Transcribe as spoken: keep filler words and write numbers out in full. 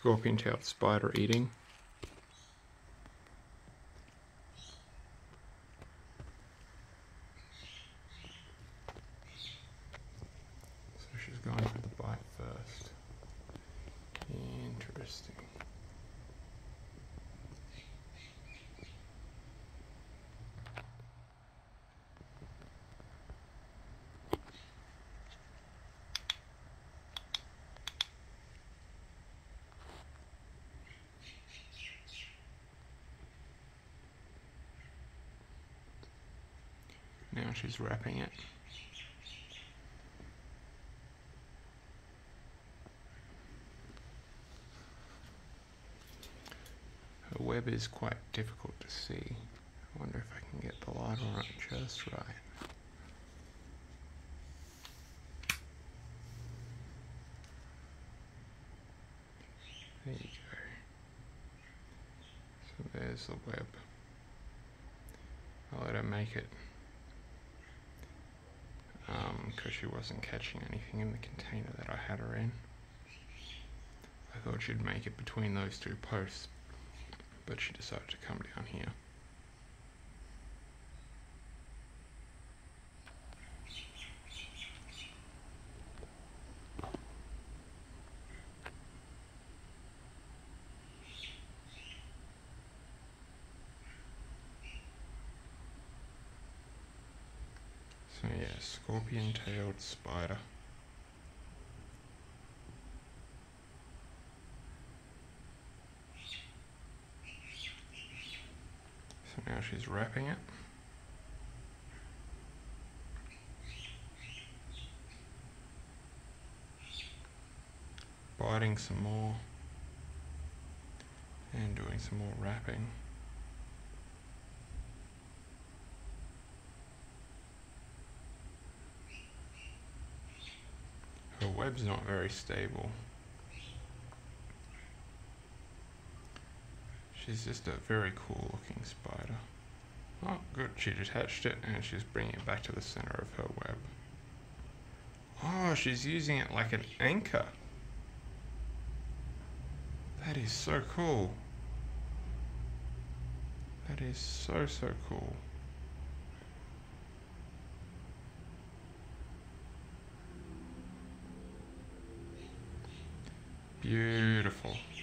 scorpion-tailed spider eating. So she's going for the bite first. Interesting. Now she's wrapping it. Her web is quite difficult to see. I wonder if I can get the light on it just right. There you go. So there's the web. I'll let her make it. Because um, she wasn't catching anything in the container that I had her in. I thought she'd make it between those two posts, but she decided to come down here. So yeah, scorpion-tailed spider. So now she's wrapping it. Biting some more. And doing some more wrapping. Her web's not very stable. She's just a very cool looking spider. Oh good, she detached it and she's bringing it back to the center of her web. Oh, she's using it like an anchor. That is so cool. That is so, so cool. Beautiful.